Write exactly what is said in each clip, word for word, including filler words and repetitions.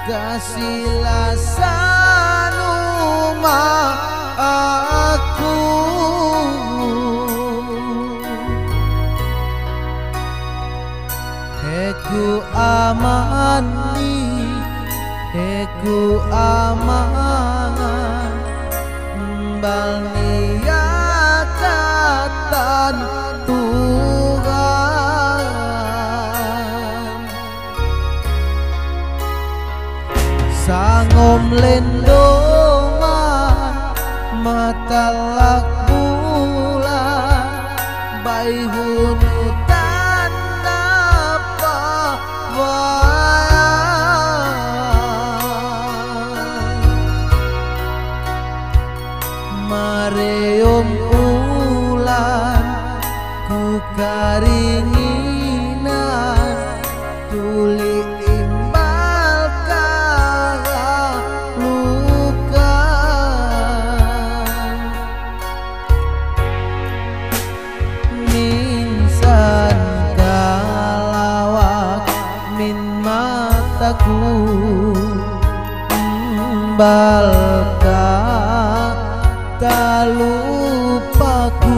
Kasihlah sanuma aku Heku amani Heku aman Mbal niatatan Tuhan Sangom lendoman Matalak bulan Bayi hunutan apa Mareom ulan ku karinginan tuli imbal kala lukan minsan kalawak min mataku imbal tak lupaku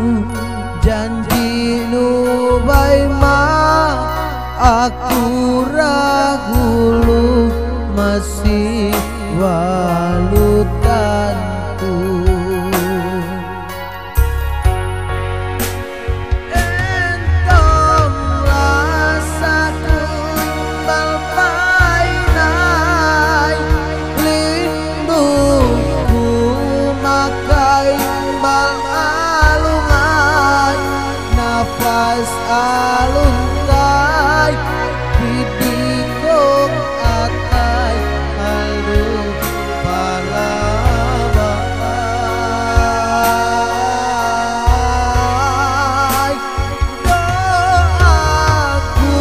janji nu bae mah aku rahulu masih walutanku entong rasaku imbal painai lindungku makai imbal alungai nafas aluntai pidikok atai alun palawai doaku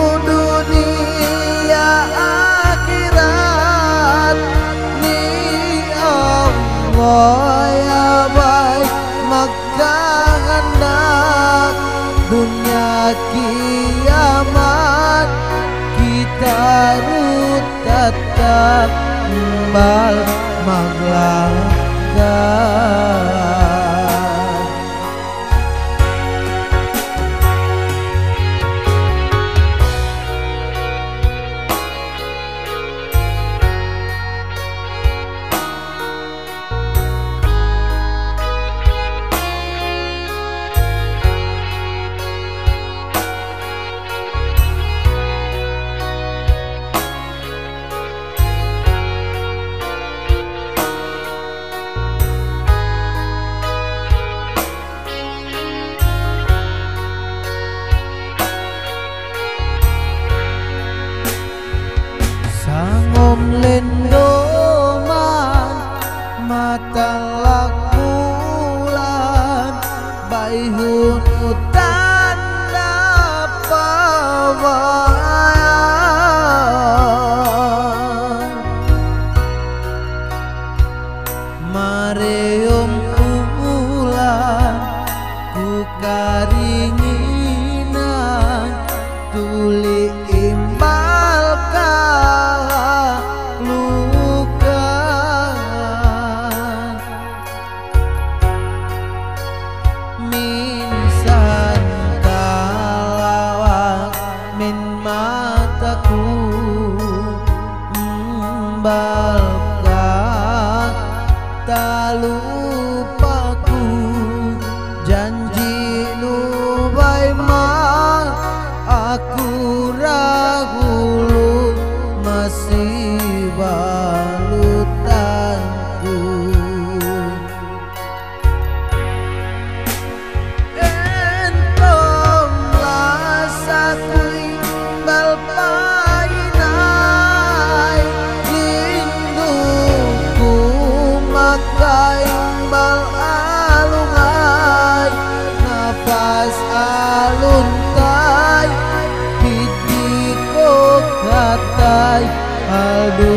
dunia akhirat ni Allah ya baik maka hendak dunia kiamat kita rut tetap mbal maglanggan Sangom lendoman matalak bulan bayi hunutan dapawan mareom ulan ku karinginan tuli imbal kala lukan minsan kalawak min mataku mbal tak lupaku janji nu bae mah aku rahulu masih balutanku entong rasaku imbal painai lindungku makai imbal alungai nafas aluntai pidiko katai aldu